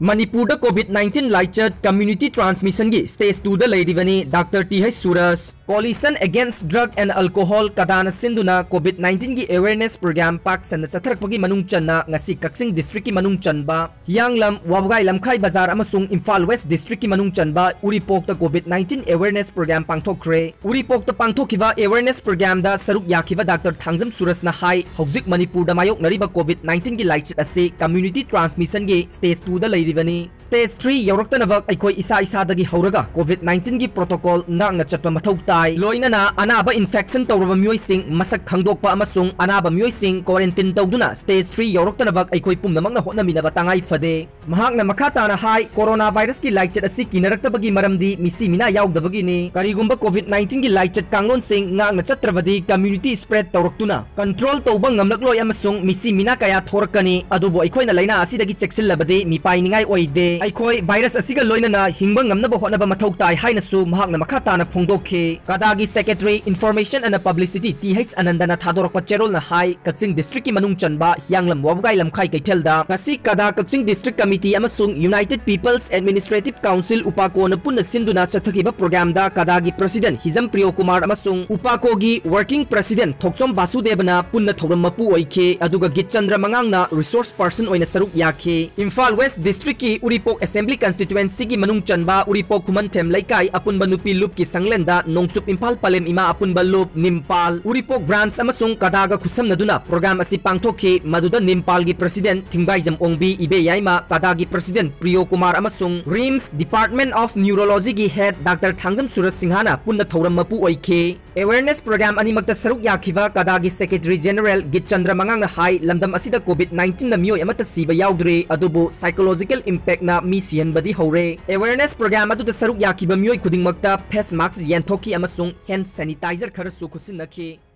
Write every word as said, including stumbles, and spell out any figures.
Manipur covid nineteen लाइचत community transmission की stage two द लेरिबनी doctor T H Suraj coalition against drug and alcohol कदाना सिंधुना कोविड नाइनटीन की अवेयरनेस प्रोग्राम पाक सन चथरपगी मनुंग चन्ना ngasi कक्सिंग डिस्ट्रिक्ट की मनुंग चनबा यांगलम वाबगाई लमखाई बाजार अमसुंग इम्फाल वेस्ट डिस्ट्रिक्ट की मनुंग चनबा उरीपोक द कोविड नाइनटीन अवेयरनेस प्रोग्राम पांगथोखरे उरीपोक द पांगथोखिबा अवेयरनेस प्रोग्राम दा सरुक याखिबा डॉक्टर थांगजम सूरज ना हाई हौजिक मणिपुर दा मायोक नरिबा कोविड नाइनटीन की लाइचत असे कम्युनिटी ट्रांसमिशन की स्टेज टू द लेरिबनी स्टेज थ्री यौरक्तनबक अखोई इसा इसादगी हौरगा कोविड नाइनटीन की प्रोटोकॉल नांगना चटपा मथौ ताई लोइनना अनाबा इन्फेक्शन तौरबा मियोइसिंग मसक खंगदोकपा अमसुंग अनाबा मियोइसिंग क्वारंटाइन तौदुना स्टेज थ्री यौरक्तनबक अखोई पुमनमकना होटनमिनबा तांगाई फदे महाकना मखाताना हाई कोरोना वायरस की लाइचत असि किनरक्तबगी मरमदी मिसी मिना याउदबगिनी करिगुंबा कोविड नाइनटीन की लाइचत कांगलोन सिंग नांगना चत्रबदी कम्युनिटी स्प्रेड तौरक्तुना कंट्रोल तौबा ngamlakloy amasung misi mina kaya thorakani adubo aikoina laina asidagi cheksilabadi mi painingai oide aikoi virus asiga loinana hingba ngamnaba hotnaba mathau tai hainasu mahakna makhatana phongdokhe kadagi secretary information and publicity T H Anandana thadorakpa cherol na hai Kaksing district ki manung chanba hyanglam wabgai lamkhai kaithelda ngasi kada Kaksing district committee amasung United People's Administrative Council upako na punna sinduna chathakiba program da kadagi president Hizam Priyo Kumar amasung upako gi working president Thoksom Basudebana punna thoram mapu oike aduga Gitchandra Mangangna resource person oina saruk yakhe Imphal West district ki Uripok assembly constituency ki manung chanba Uripok Khuman Them Laikai apunba nupi loop ki sanglenda Nongsup Imphal Palem ima apunba loop Nimpal Uripok branch amasung kadaga khusamnaduna program asi pangthokhe maduda Nimpal gi president Thingbai Jam Ongbi ibe yaima kadagi president Priyo Kumar amasung RIMS Department of Neurology gi head Doctor Thangjam Suraj Singhana punna thoram mapu oike awareness program animakta saruk yakhiba kadagi secretary general Gitchandra Mangangna hai lamdam asida covid nineteen na miyoy amata siba yaudre adubu psychological impact na mi siyanbadi hore awareness program adu da saruk yakiba miyoy khudingmakta face mask yanthoki amasung hand sanitizer khara su khusinakhi